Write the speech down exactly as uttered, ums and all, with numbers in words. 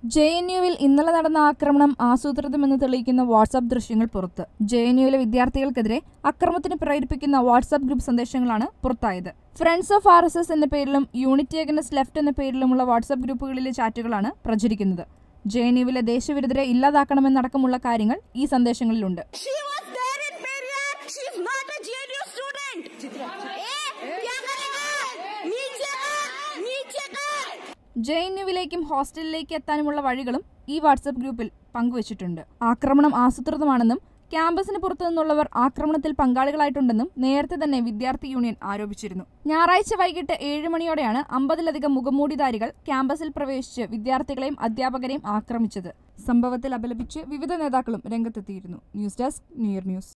J N യുവിൽ ഇന്നലെ നടന്ന ആക്രമണം ആസൂത്രിതമെന്ന് തെളിയിക്കുന്ന വാട്സാപ്പ് ദൃശ്യങ്ങൾ പുറത്ത്. ജെ എൻ യുവിലെ വിദ്യാർത്ഥികൾക്കെതിരെ അക്രമത്തിന് പ്രേരിപ്പിക്കുന്ന വാട്സാപ്പ് ഗ്രൂപ്പ് സന്ദേശങ്ങളാണ് പുറത്തായത്. Friends of R S S എന്ന പേരിലും യൂണിറ്റി അഗൈൻസ്റ്റ് ലെഫ്റ്റ് എന്ന പേരിലുമുള്ള വാട്സാപ്പ് ഗ്രൂപ്പുകളിലെ ചാറ്റുകളാണ് പ്രചരിക്കുന്നത്. ജെ എൻ യുവിലെ ദേശവിരുദ്ധരെ ഇല്ലാതാക്കണമെന്നടക്കമുള്ള കാര്യങ്ങൾ ഈ സന്ദേശങ്ങളിലുണ്ട്. ജെ എൻ യുവിലേക്കും ഹോസ്റ്റലിലേക്ക് എത്താനുമുള്ള വഴികളും ഈ വാട്സാപ്പ് ഗ്രൂപ്പിൽ പങ്കുവച്ചിട്ടുണ്ട്. ആക്രമണം ആസൂത്രിതമാണെന്നും ക്യാമ്പസിന് പുറത്തു നിന്നുള്ളവർ ആക്രമണത്തിൽ പങ്കാളികളായിട്ടുണ്ടെന്നും നേരത്തെ തന്നെ വിദ്യാർത്ഥി യൂണിയൻ ആരോപിച്ചിരുന്നു. ഞായറാഴ്ച വൈകിട്ട് ഏഴ് മണിയോടെയാണ് അമ്പതിലധികം മുഖംമൂടിധാരികൾ ക്യാമ്പസിൽ പ്രവേശിച്ച് വിദ്യാർത്ഥികളെയും അധ്യാപകരെയും ആക്രമിച്ചത്. സംഭവത്തിൽ അപലപിച്ച് വിവിധ നേതാക്കളും രംഗത്തെത്തിയിരുന്നു. News desk, new year news.